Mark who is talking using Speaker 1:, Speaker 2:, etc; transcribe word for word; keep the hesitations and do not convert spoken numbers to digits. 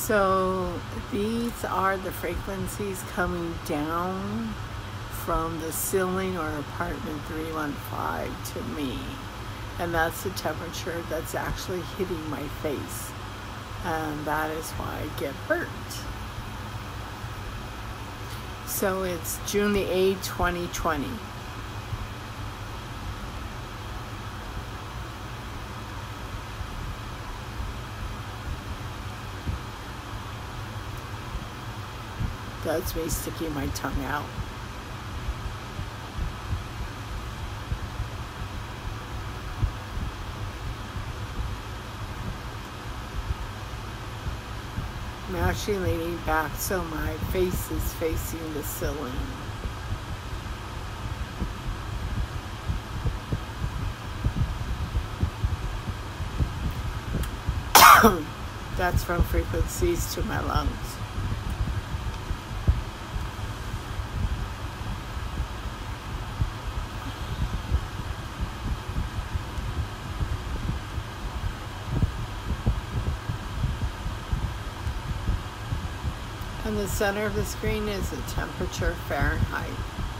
Speaker 1: So these are the frequencies coming down from the ceiling or apartment three one five to me. And that's the temperature that's actually hitting my face. And that is why I get burnt. So it's June the eighth, twenty twenty. That's me sticking my tongue out. I'm actually leaning back so my face is facing the ceiling. That's from frequencies to my lungs. And the center of the screen is the temperature Fahrenheit.